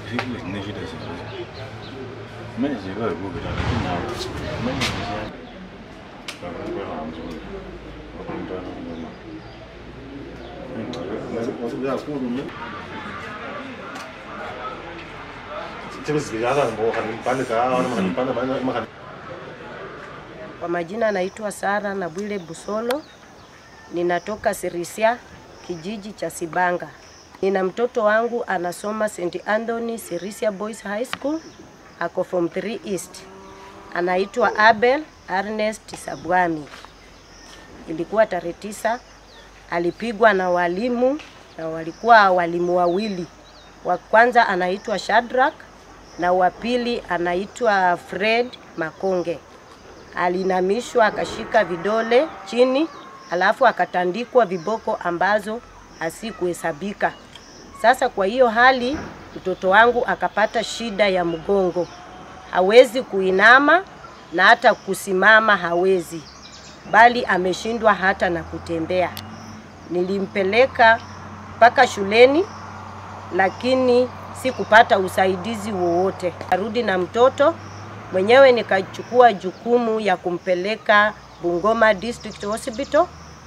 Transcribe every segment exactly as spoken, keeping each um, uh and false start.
Kwa majina naitwa Sara na Bwile Busolo. Ninatoka Sirisia, kijiji cha Sibanga. Nina mtoto wangu anasoma Saint Anthony Sirisia Boys High School, ako form three East. Anaitwa Abel Ernest Sabwami. Ilikuwa tarehe tisa, alipigwa na walimu, na walikuwa walimu wawili. Wa kwanza anaitwa Shadrack na wa pili anaitwa Fred Makonge. Alinamishwa akashika vidole chini, alafu akatandikwa viboko ambazo hasikuhesabika. Sasa kwa hiyo hali mtoto wangu akapata shida ya mgongo. Hawezi kuinama na hata kusimama hawezi, bali ameshindwa hata na kutembea. Nilimpeleka mpaka shuleni, lakini sikupata usaidizi wowote. Arudi na mtoto mwenyewe, nikachukua jukumu ya kumpeleka Bungoma District Hospital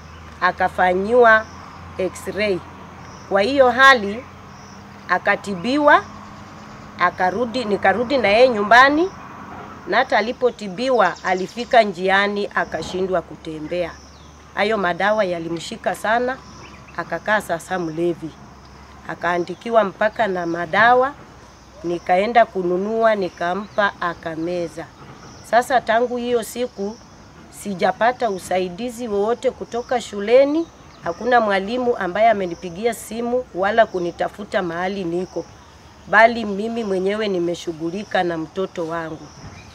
akafanyiwa x-ray. Kwa hiyo hali akatibiwa, akarudi, nikarudi na yeye nyumbani, na hata alipotibiwa alifika njiani akashindwa kutembea. Hayo madawa yalimshika sana, akakaa sasa mlevi. Akaandikiwa mpaka na madawa, nikaenda kununua nikampa akameza. Sasa tangu hiyo siku sijapata usaidizi wowote kutoka shuleni. Hakuna mwalimu ambaye amenipigia simu wala kunitafuta mahali niko, bali mimi mwenyewe nimeshughulika na mtoto wangu.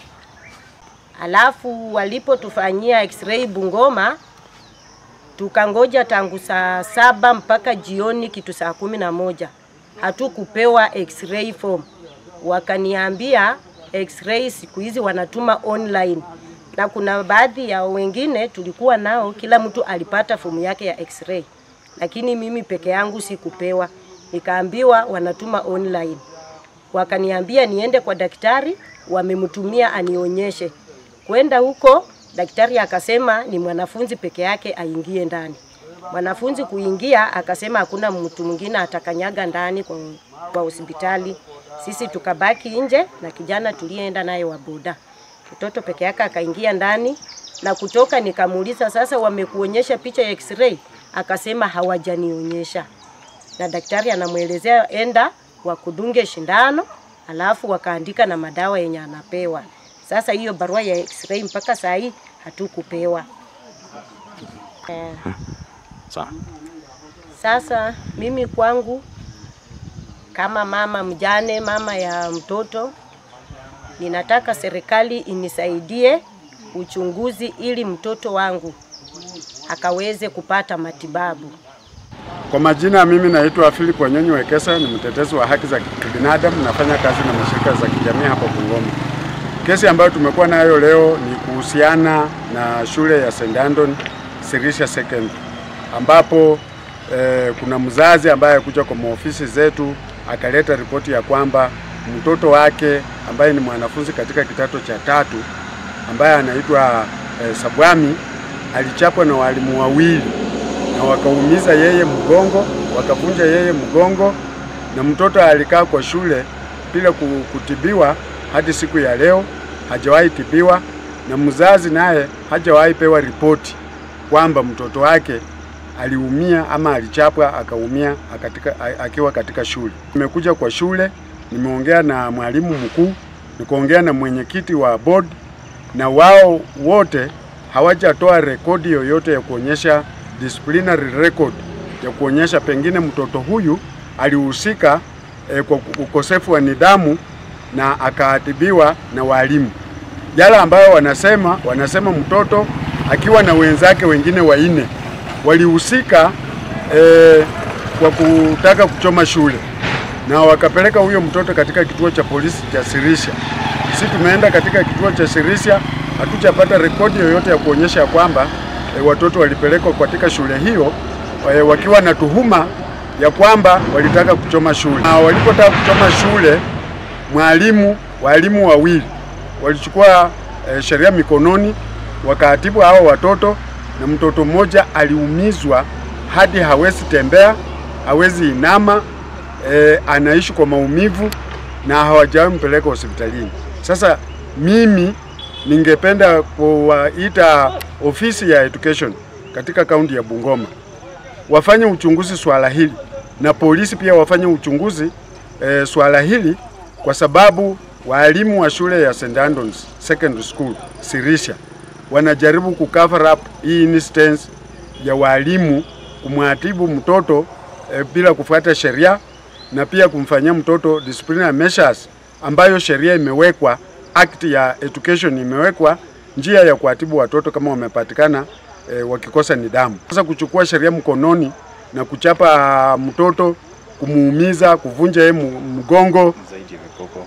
Alafu walipotufanyia x-ray Bungoma, tukangoja tangu saa saba mpaka jioni kitu saa kumi na moja. Hatukupewa x-ray form. Wakaniambia x-ray siku hizi wanatuma online. Na kuna baadhi ya wengine tulikuwa nao, kila mtu alipata fomu yake ya x-ray. Lakini mimi peke yangu sikupewa. Nikaambiwa wanatuma online. Wakaniambia niende kwa daktari, wamemtumia anionyeshe. Kwenda huko, daktari akasema ni mwanafunzi peke yake aingie ndani. Mwanafunzi kuingia akasema hakuna mtu mwingine atakanyaga ndani kwa, kwa hospitali. Sisi tukabaki nje na kijana tulienda naye wa boda. Mtoto peke yake akaingia ndani, na kutoka nikamuuliza sasa wamekuonyesha picha ya x-ray? Akasema hawajanionyesha. Na daktari anamuelezea enda wakudunge shindano, alafu wakaandika na madawa yenye anapewa. Sasa hiyo barua ya x-ray mpaka saa hii hatukupewa. Eh, sasa mimi kwangu kama mama mjane, mama ya mtoto, ninataka serikali inisaidie uchunguzi ili mtoto wangu akaweze kupata matibabu. Kwa majina mimi naitwa Philip Wanyonyi Wekesa, ni mtetezi wa haki za kibinadamu, nafanya kazi na mashirika za kijamii hapa Bungoma. Kesi ambayo tumekuwa nayo leo ni kuhusiana na shule ya Saint Anthony Sirisia Second, ambapo eh, kuna mzazi ambaye kuja kwa maofisi zetu akaleta ripoti ya kwamba mtoto wake ambaye ni mwanafunzi katika kidato cha tatu ambaye anaitwa eh, Sabwami alichapwa na walimu wawili na wakaumiza yeye mgongo, wakavunja yeye mgongo, na mtoto alikaa kwa shule bila kutibiwa hadi siku ya leo. Hajawahi tibiwa, na mzazi naye hajawahi pewa ripoti kwamba mtoto wake aliumia ama alichapwa akaumia akatika, akiwa katika shule. Nimekuja kwa shule, nimeongea na mwalimu mkuu, nikaongea na mwenyekiti wa board, na wao wote hawajatoa rekodi yoyote ya kuonyesha disciplinary record ya kuonyesha pengine mtoto huyu alihusika eh, kwa ukosefu wa nidhamu na akaadhibiwa na walimu. Yale ambayo wanasema, wanasema mtoto akiwa na wenzake wengine wanne walihusika eh, kwa kutaka kuchoma shule, na wakapeleka huyo mtoto katika kituo cha polisi cha Sirisia. Sisi tumeenda katika kituo cha Sirisia, hatujapata rekodi yoyote ya kuonyesha kwamba e, watoto walipelekwa katika shule hiyo e, wakiwa na tuhuma ya kwamba walitaka kuchoma shule. Na walipotaka kuchoma shule mwalimu walimu wawili walichukua e, sheria mikononi, wakaatibu hao watoto, na mtoto mmoja aliumizwa hadi hawezi tembea, hawezi inama, e, anaishi kwa maumivu na hawajawahi mpeleka hospitalini. Sasa mimi ningependa kuwaita ofisi ya education katika kaunti ya Bungoma wafanye uchunguzi swala hili, na polisi pia wafanye uchunguzi e, swala hili, kwa sababu walimu wa shule ya Saint Andrews Secondary School Sirisha wanajaribu kucover up hii instance ya walimu kumwatibu mtoto e, bila kufuata sheria, na pia kumfanyia mtoto disciplinary measures ambayo sheria imewekwa, act ya education imewekwa njia ya kuatibu watoto kama wamepatikana e, wakikosa nidhamu. Sasa kuchukua sheria mkononi na kuchapa mtoto, kumuumiza, kuvunja yeye mgongo zaidi ya viboko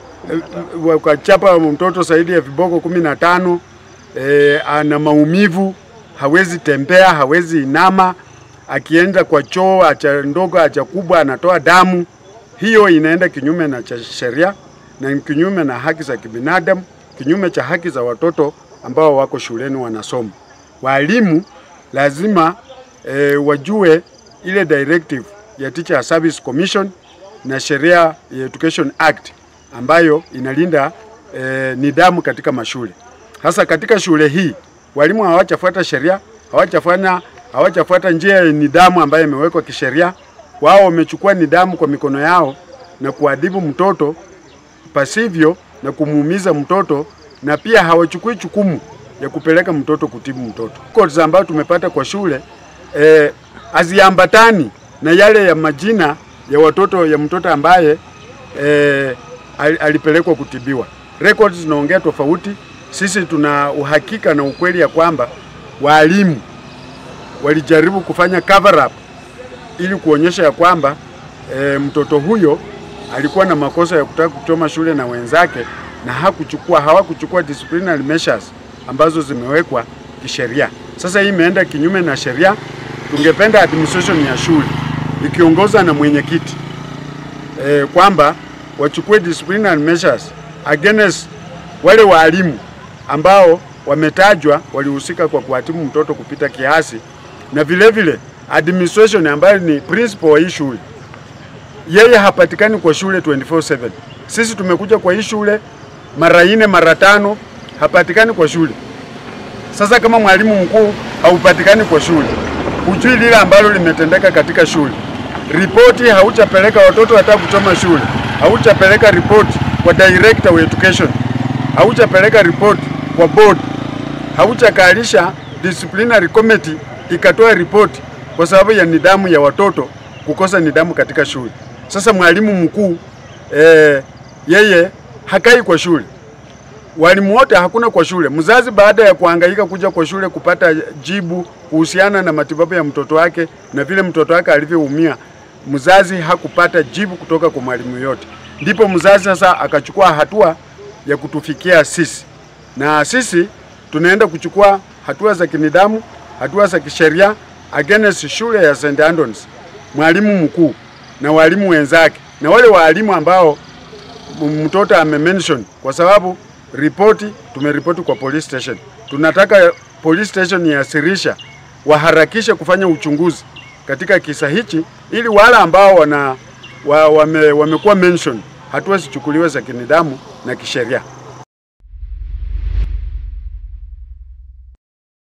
e, wakachapa mtoto zaidi ya viboko kumi na tano, e, ana maumivu, hawezi tembea, hawezi inama, akienda kwa choo acha ndogo acha kubwa anatoa damu. Hiyo inaenda kinyume na sheria na kinyume na haki za kibinadamu, kinyume cha haki za watoto ambao wako shuleni wanasoma. Walimu lazima e, wajue ile directive ya Teacher Service Commission na sheria ya Education Act ambayo inalinda e, nidhamu katika mashule. Hasa katika shule hii walimu hawajafuata sheria, hawajafanya hawajafuata njia ya nidhamu ambayo imewekwa kisheria. Wao wamechukua nidhamu kwa mikono yao na kuadhibu mtoto pasivyo na kumuumiza mtoto, na pia hawachukui jukumu ya kupeleka mtoto kutibu mtoto. Codes ambayo tumepata kwa shule eh, aziambatani na yale ya majina ya watoto ya mtoto ambaye eh, alipelekwa kutibiwa. Records zinaongea tofauti. Sisi tuna uhakika na ukweli ya kwamba walimu walijaribu kufanya cover up ili kuonyesha ya kwamba e, mtoto huyo alikuwa na makosa ya kutaka kuchoma shule na wenzake, na hakuchukua hawakuchukua disciplinary measures ambazo zimewekwa kisheria. Sasa hii imeenda kinyume na sheria. Tungependa administration ya shule ikiongoza na mwenyekiti e, kwamba wachukue disciplinary measures against wale walimu ambao wametajwa walihusika kwa kuhatibu mtoto kupita kiasi, na vile vile administration ambayo ni principal wa hii shule, yeye hapatikani kwa shule twenty-four seven. Sisi tumekuja kwa hii shule mara nne mara tano, hapatikani kwa shule. Sasa kama mwalimu mkuu haupatikani kwa shule, hujui lile ambalo limetendeka katika shule, ripoti hauchapeleka watoto hata kuchoma shule, hauchapeleka ripoti kwa director wa education, hauchapeleka ripoti kwa board, hauchakalisha disciplinary committee ikatoa ripoti kwa sababu ya nidhamu ya watoto kukosa nidhamu katika shule. Sasa mwalimu mkuu eh, yeye hakai kwa shule, walimu wote hakuna kwa shule. Mzazi baada ya kuhangaika kuja kwa shule kupata jibu kuhusiana na matibabu ya mtoto wake na vile mtoto wake alivyoumia, mzazi hakupata jibu kutoka kwa mwalimu yote. Ndipo mzazi sasa akachukua hatua ya kutufikia sisi, na sisi tunaenda kuchukua hatua za kinidhamu, hatua za kisheria against shule ya Saint Andrews, mwalimu mkuu na walimu wenzake na wale walimu ambao mtoto ame-mention, kwa sababu ripoti tumeripoti kwa police station. Tunataka police station ya Sirisha waharakishe kufanya uchunguzi katika kisa hichi, ili wale ambao wana wa, wame, wamekuwa mention hatua zichukuliwe za kinidhamu na kisheria.